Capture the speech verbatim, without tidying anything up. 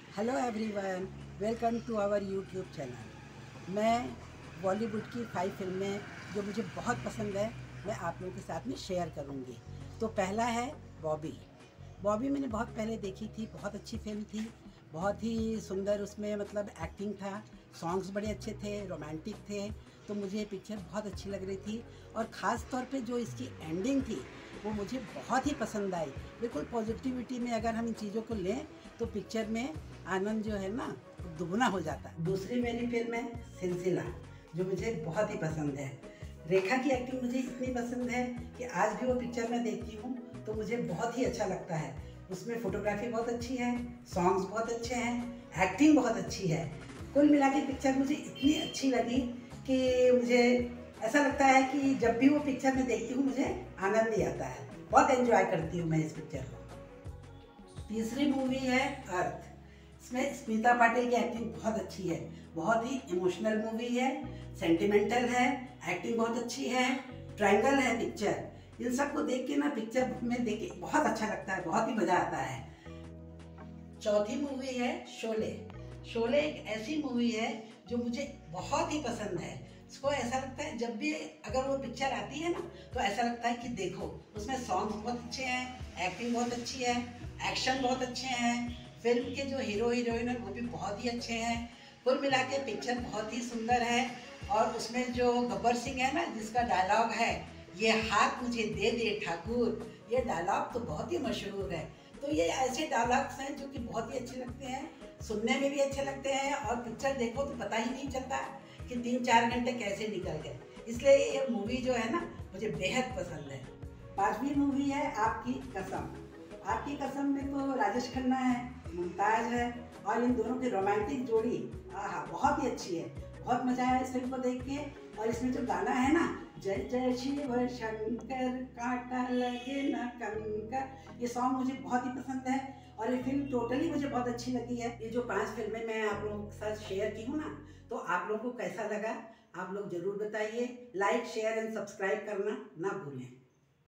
Hello everyone, welcome to our YouTube channel. मैं बॉलीवुड की five फिल्में जो मुझे बहुत पसंद है मैं आप लोगों के साथ में शेयर करूंगी। तो पहला है बॉबी। बॉबी मैंने बहुत पहले देखी थी, बहुत अच्छी फिल्म थी, बहुत ही सुंदर उसमें मतलब एक्टिंग था, सॉन्ग्स बड़े अच्छे थे, रोमांटिक थे। तो मुझे ये पिक्चर बहुत अच्छी लग रही थी और ख़ास तौर पे जो इसकी एंडिंग थी वो मुझे बहुत ही पसंद आई। बिल्कुल पॉजिटिविटी में अगर हम इन चीज़ों को लें तो पिक्चर में आनंद जो है ना दुगना हो जाता है। दूसरी मेरी फिल्म है सिलसिला, जो मुझे बहुत ही पसंद है। रेखा की एक्टिंग मुझे इतनी पसंद है कि आज भी वो पिक्चर मैं देखती हूँ तो मुझे बहुत ही अच्छा लगता है। उसमें फोटोग्राफी बहुत अच्छी है, सॉन्ग्स बहुत अच्छे हैं, एक्टिंग बहुत अच्छी है। कुल मिला के पिक्चर मुझे इतनी अच्छी लगी कि मुझे ऐसा लगता है कि जब भी वो पिक्चर मैं देखती हूँ मुझे आनंद ही आता है। बहुत एंजॉय करती हूँ मैं इस पिक्चर को। तीसरी मूवी है अर्थ। इसमें स्मिता पाटिल की एक्टिंग बहुत अच्छी है, बहुत ही इमोशनल मूवी है, सेंटिमेंटल है, एक्टिंग बहुत अच्छी है, ट्रायंगल है पिक्चर। इन सब को देख के ना पिक्चर में देख के बहुत अच्छा लगता है, बहुत ही मज़ा आता है। चौथी मूवी है शोले। शोले एक ऐसी मूवी है जो मुझे बहुत ही पसंद है। इसको ऐसा लगता है जब भी अगर वो पिक्चर आती है ना तो ऐसा लगता है कि देखो, उसमें सॉन्ग्स बहुत अच्छे हैं, एक्टिंग बहुत अच्छी है, एक्शन बहुत अच्छे हैं, फिल्म के जो हीरो हीरोइन है वो भी बहुत ही अच्छे हैं। कुल मिला के पिक्चर बहुत ही सुंदर है। और उसमें जो गब्बर सिंह है ना, जिसका डायलॉग है ये हाथ मुझे दे दे ठाकुर, ये डायलॉग तो बहुत ही मशहूर है। तो ये ऐसे डायलॉग्स हैं जो कि बहुत ही अच्छे लगते हैं, सुनने में भी अच्छे लगते हैं और पिक्चर देखो तो पता ही नहीं चलता कि तीन चार घंटे कैसे निकल गए। इसलिए ये मूवी जो है ना मुझे बेहद पसंद है। पांचवी मूवी है आपकी कसम। आपकी कसम में तो राजेश खन्ना है, मुमताज है और इन दोनों की रोमांटिक जोड़ी आहा बहुत ही अच्छी है। बहुत मजा आया इस फिल्म को देख के। और इसमें जो गाना है ना, जय जय शिव शंकर कांटा लगे न कंकर, ये सॉन्ग मुझे बहुत ही पसंद है और ये फिल्म टोटली मुझे बहुत अच्छी लगी है। ये जो पांच फिल्में मैं आप लोगों के साथ शेयर की हूँ ना, तो आप लोगों को कैसा लगा आप लोग जरूर बताइए। लाइक शेयर एंड सब्सक्राइब करना ना भूलें।